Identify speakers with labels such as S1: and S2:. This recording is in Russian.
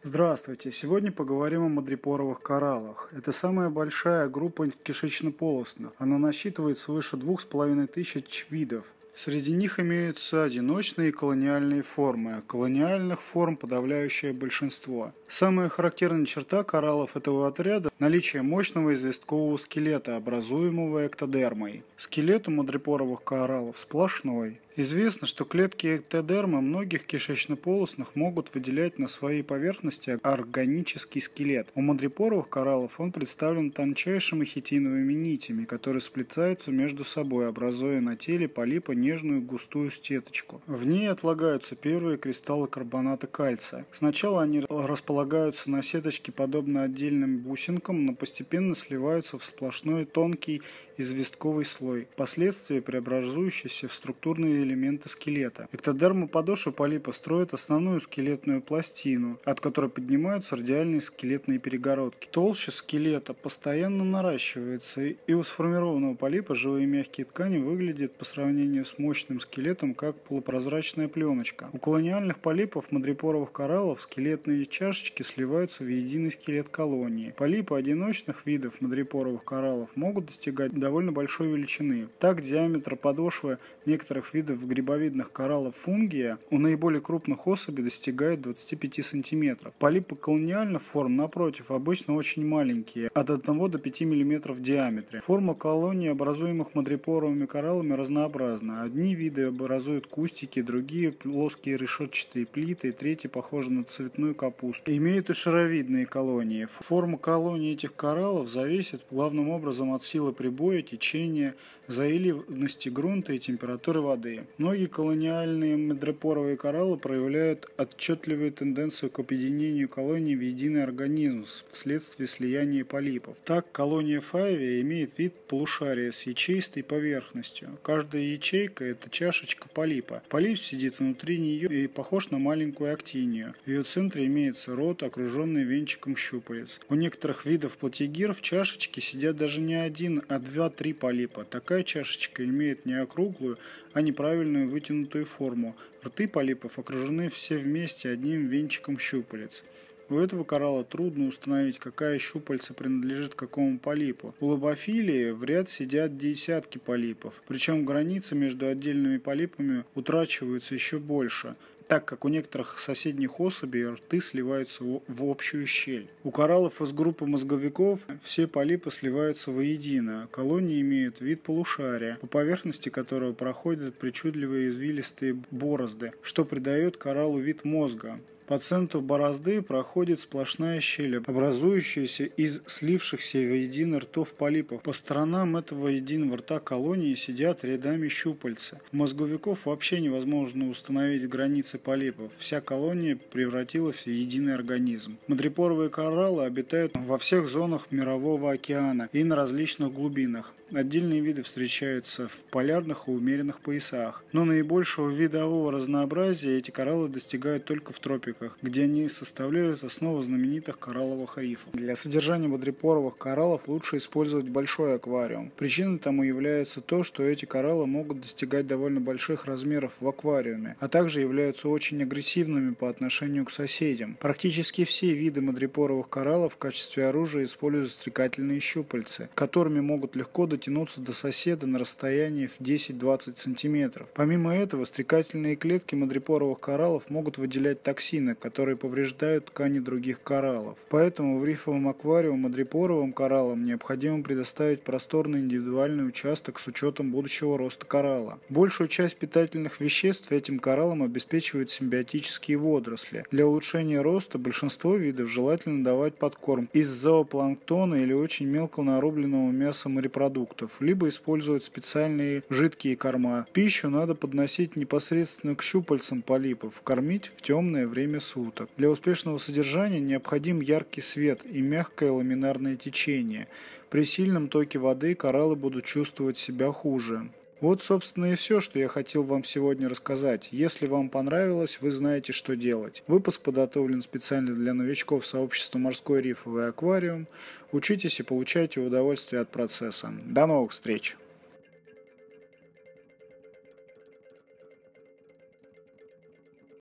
S1: Здравствуйте! Сегодня поговорим о мадрипоровых кораллах. Это самая большая группа кишечнополостных. Она насчитывает свыше 2500 видов. Среди них имеются одиночные и колониальные формы. Колониальных форм подавляющее большинство. Самая характерная черта кораллов этого отряда – наличие мощного известкового скелета, образуемого эктодермой. Скелет у мадрипоровых кораллов сплошной. Известно, что клетки эктодермы многих кишечнополостных могут выделять на своей поверхности органический скелет. У мадрипоровых кораллов он представлен тончайшими хитиновыми нитями, которые сплетаются между собой, образуя на теле полипа нежную густую сеточку. В ней отлагаются первые кристаллы карбоната кальция. Сначала они располагаются на сеточке подобно отдельным бусинкам, но постепенно сливаются в сплошной тонкий известковый слой, впоследствии преобразующийся в структурные элементы скелета. Эктодерма подошвы полипа строит основную скелетную пластину, от которой поднимаются радиальные скелетные перегородки. Толща скелета постоянно наращивается, и у сформированного полипа живые мягкие ткани выглядят по сравнению с мощным скелетом как полупрозрачная пленочка. У колониальных полипов мадрипоровых кораллов скелетные чашечки сливаются в единый скелет колонии. Полипы одиночных видов мадрипоровых кораллов могут достигать довольно большой величины. Так, диаметр подошвы некоторых видов грибовидных кораллов фунгия у наиболее крупных особей достигает 25 см. Полипы колониальных форм, напротив, обычно очень маленькие, от 1 до 5 мм в диаметре. Форма колонии, образуемых мадрипоровыми кораллами, разнообразна. Одни виды образуют кустики, другие плоские решетчатые плиты, третьи похожи на цветную капусту. Имеют и шаровидные колонии. Форма колонии этих кораллов зависит главным образом от силы прибоя, течения, заиливности грунта и температуры воды. Многие колониальные мадрипоровые кораллы проявляют отчетливую тенденцию к объединению колоний в единый организм вследствие слияния полипов. Так, колония файвия имеет вид полушария с ячеистой поверхностью. Каждая ячейка – это чашечка полипа. Полип сидит внутри нее и похож на маленькую актинию. В ее центре имеется рот, окруженный венчиком щупалец. У некоторых видов платигир в чашечке сидят даже не один, а 2-3 полипа. Такая чашечка имеет не округлую, а неправильную вытянутую форму. Рты полипов окружены все вместе одним венчиком щупалец. У этого коралла трудно установить, какая щупальца принадлежит какому полипу. У лобофилии в ряд сидят десятки полипов, причем границы между отдельными полипами утрачиваются еще больше, так как у некоторых соседних особей рты сливаются в общую щель. У кораллов из группы мозговиков все полипы сливаются воедино. Колонии имеют вид полушария, по поверхности которого проходят причудливые извилистые борозды, что придает кораллу вид мозга. По центру борозды проходит сплошная щель, образующаяся из слившихся воедино ртов полипов. По сторонам этого единого рта колонии сидят рядами щупальца. У мозговиков вообще невозможно установить границы полипов. Вся колония превратилась в единый организм. Мадрипоровые кораллы обитают во всех зонах Мирового океана и на различных глубинах. Отдельные виды встречаются в полярных и умеренных поясах. Но наибольшего видового разнообразия эти кораллы достигают только в тропиках, где они составляют основу знаменитых коралловых рифов. Для содержания мадрипоровых кораллов лучше использовать большой аквариум. Причиной тому является то, что эти кораллы могут достигать довольно больших размеров в аквариуме, а также являются очень агрессивными по отношению к соседям. Практически все виды мадрипоровых кораллов в качестве оружия используют стрекательные щупальца, которыми могут легко дотянуться до соседа на расстоянии в 10-20 см. Помимо этого, стрекательные клетки мадрипоровых кораллов могут выделять токсины, которые повреждают ткани других кораллов. Поэтому в рифовом аквариуме мадрипоровым кораллам необходимо предоставить просторный индивидуальный участок с учетом будущего роста коралла. Большую часть питательных веществ этим кораллам обеспечивают симбиотические водоросли. Для улучшения роста большинство видов желательно давать подкорм из зоопланктона или очень мелко нарубленного мяса морепродуктов, либо использовать специальные жидкие корма. Пищу надо подносить непосредственно к щупальцам полипов, кормить в темное время суток. Для успешного содержания необходим яркий свет и мягкое ламинарное течение. При сильном токе воды кораллы будут чувствовать себя хуже. Вот, собственно, и все, что я хотел вам сегодня рассказать. Если вам понравилось, вы знаете, что делать. Выпуск подготовлен специально для новичков сообщества «Морской рифовый аквариум». Учитесь и получайте удовольствие от процесса. До новых встреч!